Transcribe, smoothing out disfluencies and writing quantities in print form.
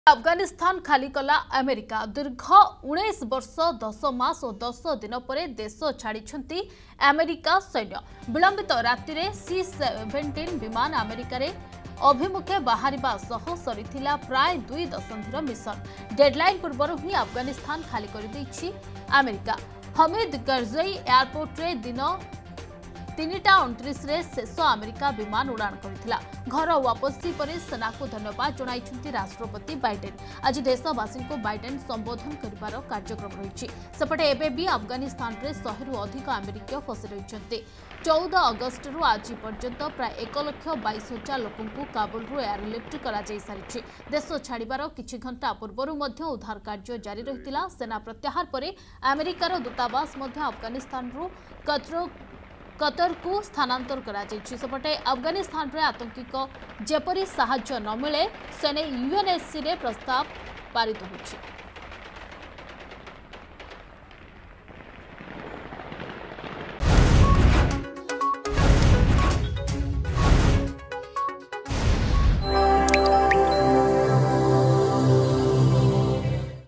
अफगानिस्तान खाली कला अमेरिका दीर्घ 19 वर्ष 10 मास और 10 दिन पर देश छाड़ी अमेरिका सैन्य विलंबित राति में C-17 विमान अमेरिकार अभिमुखे बाहर सरी प्राय 2 दशंधि मिशन डेडलाइन पूर्व ही अफगानिस्तान खाली कर अमेरिका। हमीद करजई एयरपोर्ट रे दिन 3:29 शेष अमेरिका विमान उड़ाण करथिला। घर वापसी पर सेना को धन्यवाद जणाइछन्ति राष्ट्रपति बाइडेन। आज देशवासी को बाइडेन संबोधन करिवार कार्यक्रम रही। सेपटे एबे भी अफगानिस्तान रे 100 रु अधिक अमेरिकीय फसी रहिछन्ति। 14 अगस्त रु आज पर्यंत प्राय 1,22,000 लोकों को काबुल रु एयरलिफ्ट करा जाई सारिछि। देश छाड़ीबार किछि घंटा पूर्व मध्य उद्धार कार्य जारी रहितिला। सेना प्रत्याहार पर अमेरिकार दूतावास मध्य अफगानिस्तान रु कतर को स्थानांतर करा जायछि। सेपटे अफगानिस्तान रे आतंकी को जेपरी साहाय्य न मिले सेने यूएनएससी रे प्रस्ताव पारित होछि।